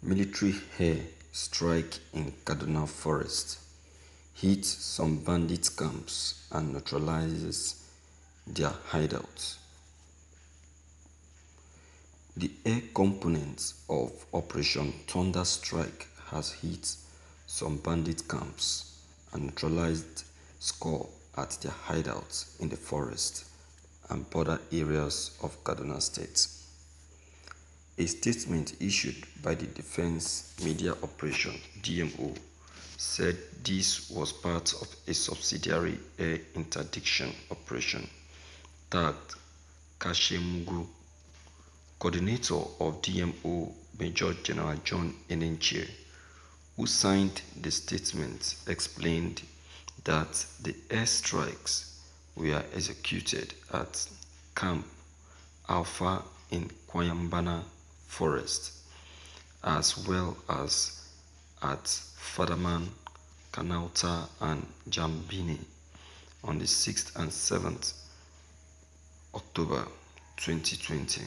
Military air strike in Kaduna forest hits some bandit camps and neutralizes their hideouts. The air component of Operation Thunder Strike has hit some bandit camps and neutralized score at their hideouts in the forest and border areas of Kaduna State. A statement issued by the Defense Media Operation (DMO) said this was part of a subsidiary air interdiction operation tagged Kashemugu. Coordinator of DMO, Major General John Enenche, who signed the statement, explained that the airstrikes were executed at Camp Alpha in Kwayambana Forest, as well as at Fadaman, Kanauta and Jambini on the 6th and 7th October 2020.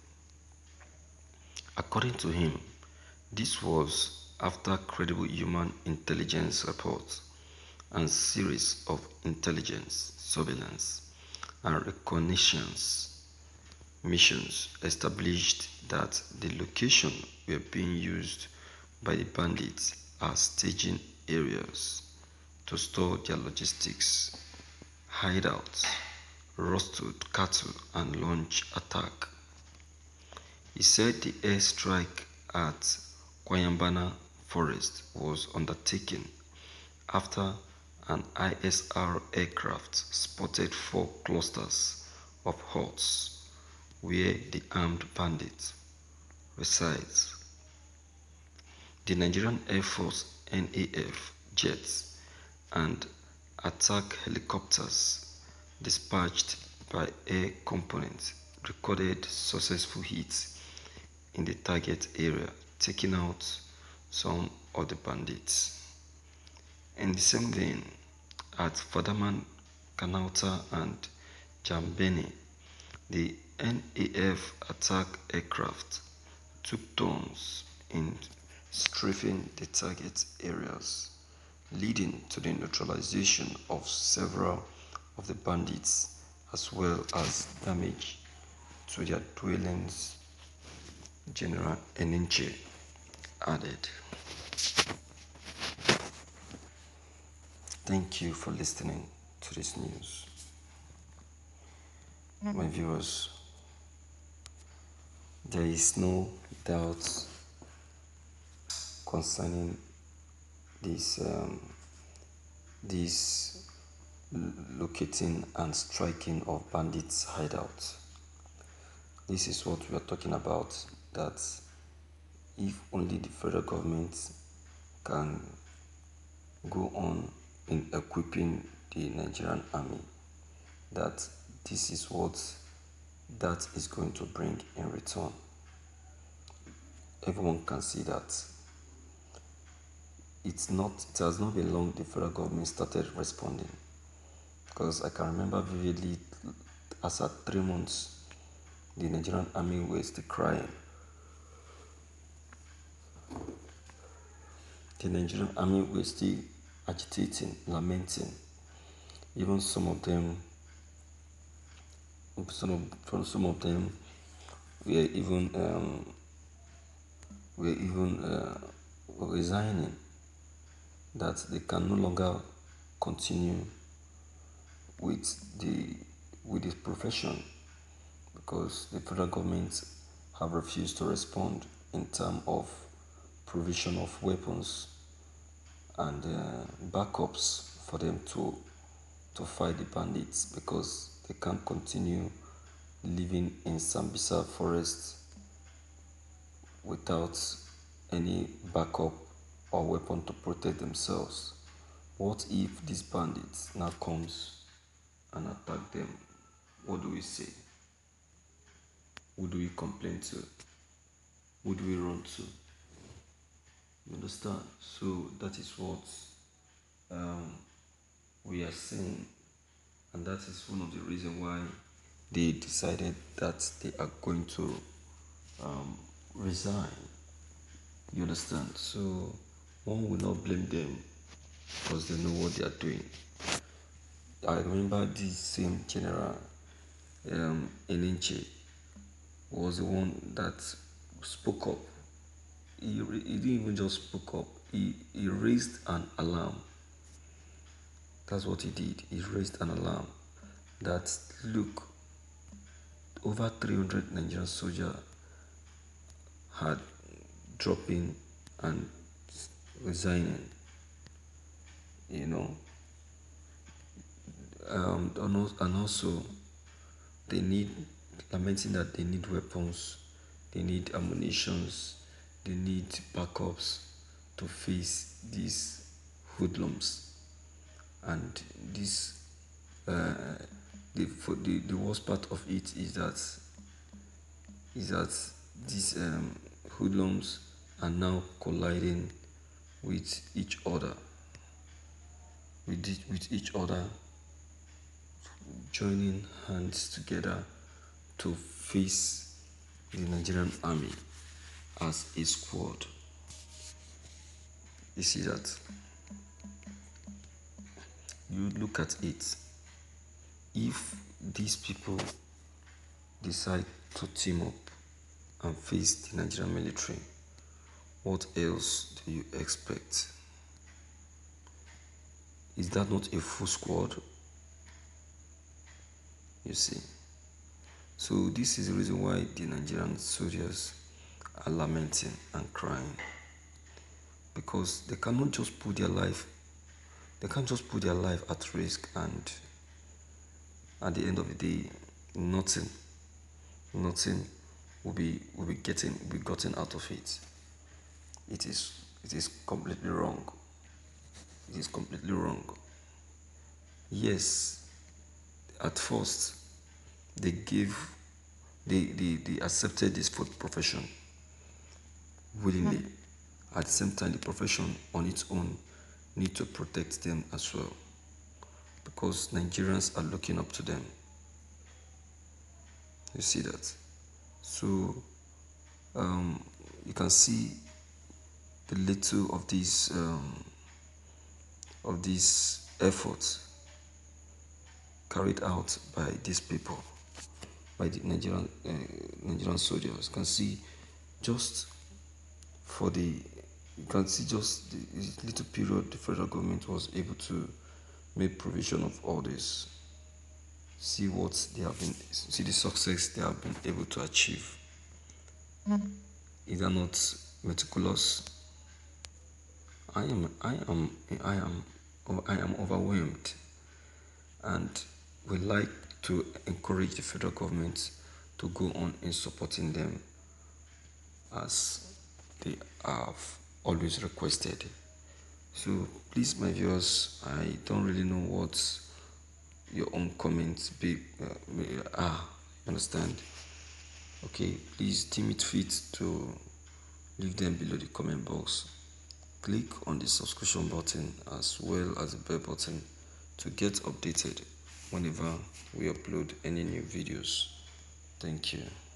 According to him, this was after credible human intelligence reports and series of intelligence, surveillance, and reconnaissance missions established that the location were being used by the bandits as staging areas to store their logistics, hideouts, roasted cattle, and launch attack. He said the airstrike at Kwayambana Forest was undertaken after an ISR aircraft spotted 4 clusters of huts where the armed bandits resides. The Nigerian Air Force (NAF) jets and attack helicopters dispatched by air components recorded successful hits in the target area, taking out some of the bandits. In the same vein, at Fadaman, Kanauta and Jambeni, the NAF attack aircraft took turns in strafing the target areas, leading to the neutralization of several of the bandits as well as damage to their dwellings, General Enenche added. Thank you for listening to this news. My viewers, there is no doubt concerning this locating and striking of bandits' hideouts. This is what we are talking about, that if only the federal government can go on in equipping the Nigerian army, that this is what that is going to bring in return. Everyone can see that it has not been long the federal government started responding, because I can remember vividly, as at 3 months the Nigerian army was still crying. The Nigerian army was still agitating, lamenting. Even some of them were even resigning, that they can no longer continue with the profession, because the federal government have refused to respond in terms of provision of weapons and backups for them to fight the bandits, because they can't continue living in Sambisa forest without any backup or weapon to protect themselves. What if these bandits now comes and attack them? What do we say? Who do we complain to? Who do we run to? You understand? So that is what we are saying, and that is one of the reasons why they decided that they are going to resign. You understand? So one will not blame them because they know what they are doing. I remember this same general, Eninche, was the one that spoke up. He didn't even just spoke up, he raised an alarm. That's what he did. He raised an alarm that, look, over 300 Nigerian soldiers had dropping and resigning, you know. And also they need, lamenting that they need weapons, they need ammunitions, they need backups to face these hoodlums. And this, the worst part of it is that these hoodlums are now colliding with each other, with each other, joining hands together to face the Nigerian army as a squad. You see that? You look at it. If these people decide to team up and face the Nigerian military, what else do you expect? Is that not a full squad? You see. So this is the reason why the Nigerian soldiers are lamenting and crying, because they cannot just put their life, they can't just put their life at risk, and at the end of the day, nothing will be gotten out of it. It is completely wrong. It is completely wrong. Yes, at first they accepted this food profession willingly. At the same time, the profession on its own need to protect them as well, because Nigerians are looking up to them. You see that? So you can see the little of these efforts carried out by these people, by the Nigerian soldiers. You can see just for the you can see just the little period the federal government was able to make provision of all this. See the success they have been able to achieve. Is that not meticulous? I am I am I am I am overwhelmed, and we like to encourage the federal government to go on in supporting them as they have always requested. So please, my viewers, I don't really know what your own comments are. You understand? Okay, please deem it fit to leave them below the comment box. Click on the subscription button as well as the bell button to get updated whenever we upload any new videos. Thank you.